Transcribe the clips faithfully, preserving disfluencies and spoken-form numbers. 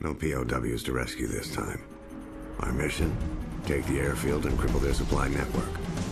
No P O Ws to rescue this time. Our mission? Take the airfield and cripple their supply network.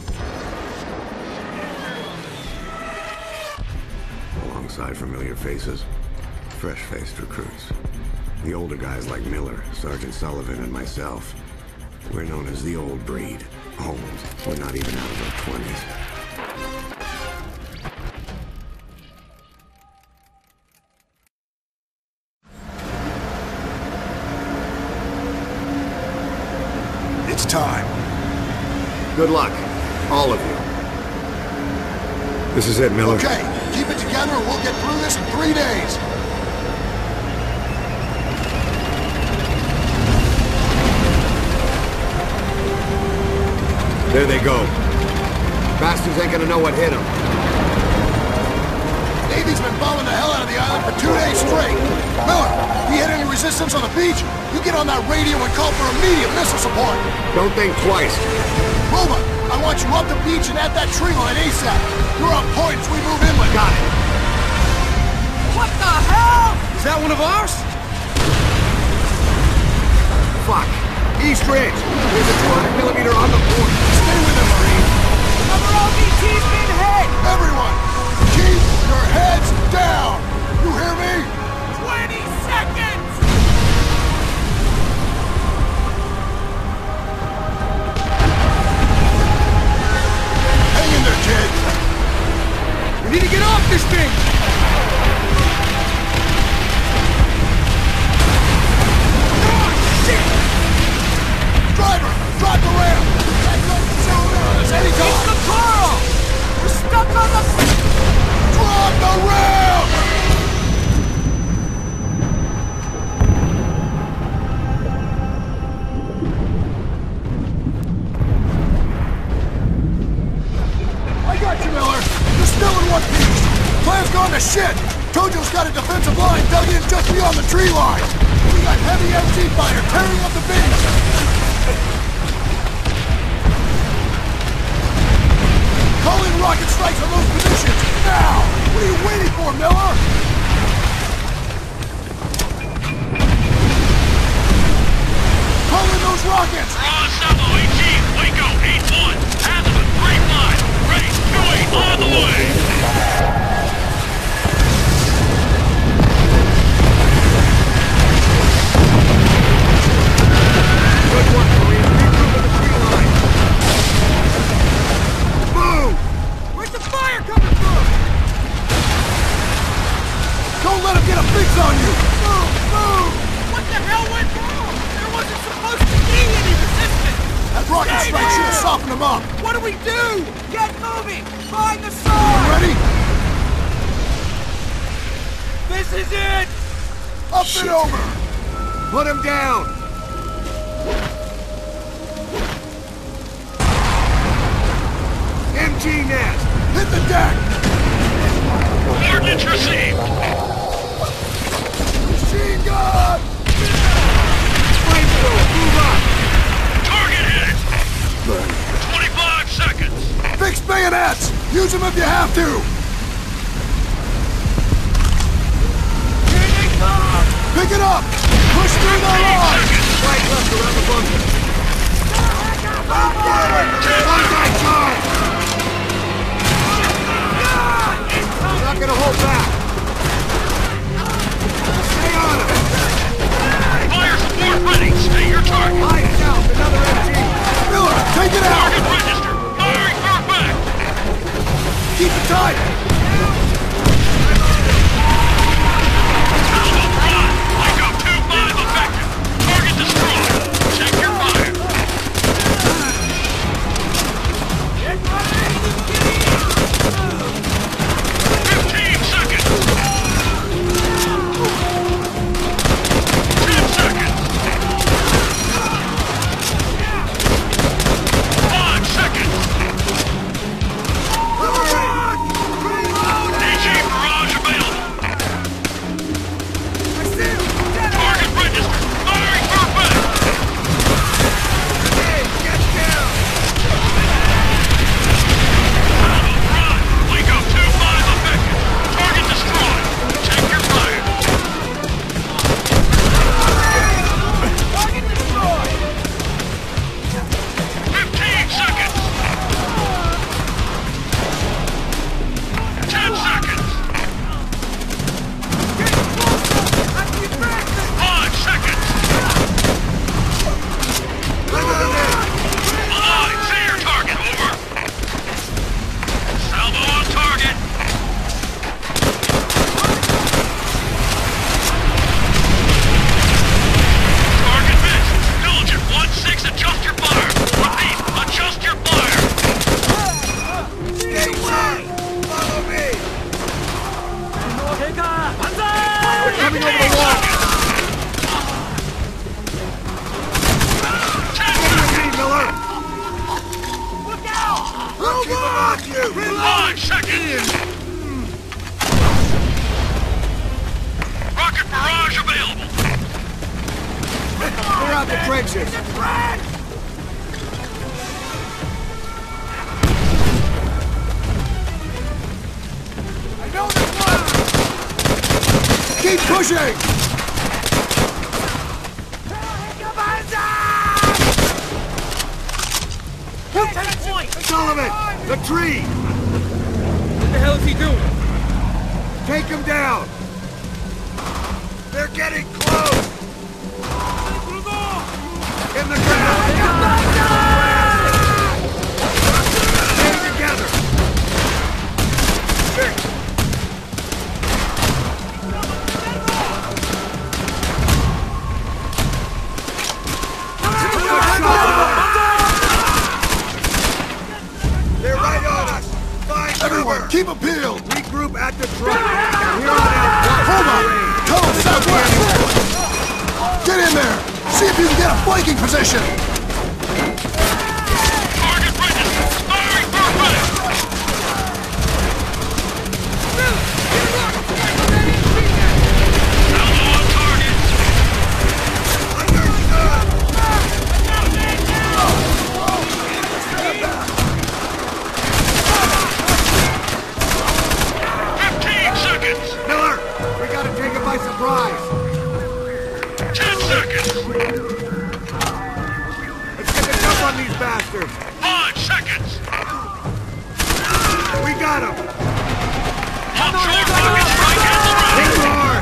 Alongside familiar faces, fresh-faced recruits. The older guys like Miller, Sergeant Sullivan, and myself. We're known as the old breed. Old. We're not even out of our twenties. It's time. Good luck, all of you. This is it, Miller. Okay, keep it together and we'll get through this in three days. There they go. Bastards ain't gonna know what hit them. Navy's been bombing the hell out of the island for two days straight. Miller, we hit any resistance on the beach? You get on that radio and call for immediate missile support. Don't think twice. Roma, I want you up the beach and at that tree line ASAP. You're on point as we move inland. Got it. What the hell? Is that one of ours? Fuck. East Ridge. There's a two hundred millimeter on the port. Stay with him, Marine. Another O B T's been hit! Everyone, keep your heads down. You hear me? twenty seconds! Hang in there, kid. We need to get off this thing! Driver, drive the ramp! Anytime! It's the Carl! We're stuck on the... Drop the ramp! I got you, Miller! You're still in one piece! Plan's gone to shit! Tojo's got a defensive line dug in just beyond the tree line! We got heavy M G fire tearing up the beach! Call in rocket strikes on those positions! Now! What are you waiting for, Miller? Call in those rockets! Raw Sabo eighteen, Waco eight one, Azimuth three five, ready, two eight on the way! Good work, Marine. Regroup at the tree line. Move! Where's the fire coming from? Don't let him get a fix on you! Move! Move! What the hell went wrong? There wasn't supposed to be any resistance! That rocket Stay strike should have there! softened him up! What do we do? Get moving! Find the You sign! ready? This is it! Up and over! Put him down! M G nest! Hit the deck! Coordinates received! Machine gun! Flamethrower, move up! Target hit! twenty-five seconds! Fix bayonets! Use them if you have to! Here they come! Pick it up! Push through the line! Right left around the bunker. One guy charge! We're not gonna hold back. Stay on him! Fire support ready! Stay your target! Hide south, another M G! Miller, take it out! Target register! Firing far back! Keep it tight! Alpha, run! Waco two five effective! Target destroyed! Check your fire! Get ready! fifteen seconds! the trenches! I know there's one! Keep pushing! Take point! Sullivan! The tree! What the hell is he doing? Take him down! They're getting close! In the ground! Stay together! They're right on us! Find Everyone, cover! keep a peeled! Regroup at the truck! Here on out! Hold on! Tell them southwest! Get in there! See if you can get a flanking position! Target registered. Firing perfect. Alpha on target. Fifteen seconds. Miller! We gotta take him by surprise! Ten seconds. Let's get the jump on these bastards! Five seconds. We got him! Offshore rocket strike is Hit ready. hard!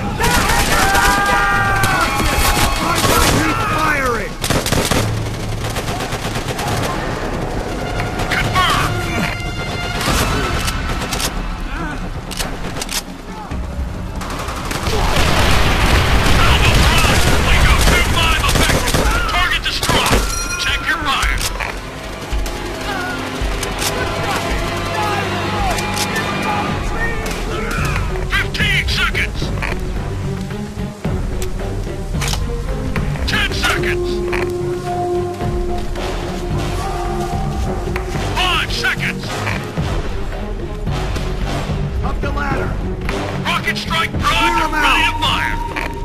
My God, keep firing! Confirmed. Alpha Barrage. Waco two five effective. Target destroyed. Check your fire. Fifteen seconds. Ten seconds. Five seconds. Up the ladder! Rocket strike Clear broad. 'em Ready out. to fire.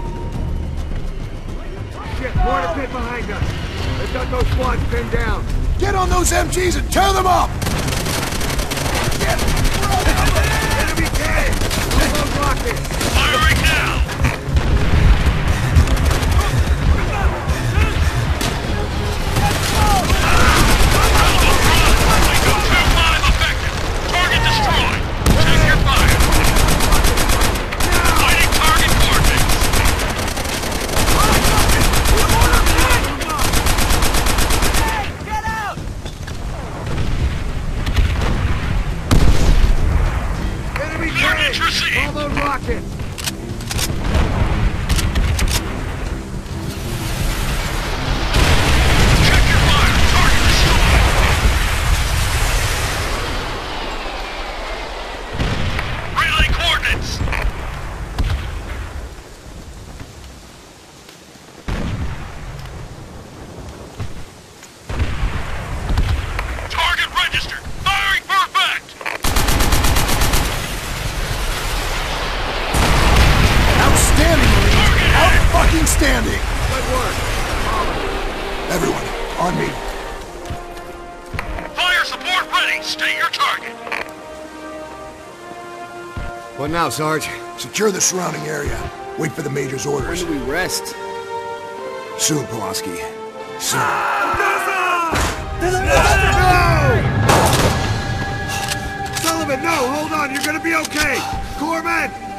Shit, mortar pit behind us! They've got those squads pinned down! Get on those M Gs and tear them up! Enemy tank! Those rockets! Firing now. Waco two five effective. Target destroyed. Check your fire. Fighting target coordinates. Get out! Enemy Coordinates tank! received. All those rockets! Check your fire. Target destroyed. Relay coordinates. Target registered. Firing perfect. Outstanding, Marines! Target Out hit. fucking standing! Good work! Everyone, on me. Fire support ready. Stay your target. What now, Sarge? Secure the surrounding area. Wait for the Major's orders. we rest? Soon, Pulaski. Soon. No! Sullivan, no! Hold on! You're gonna be okay! Corpsman!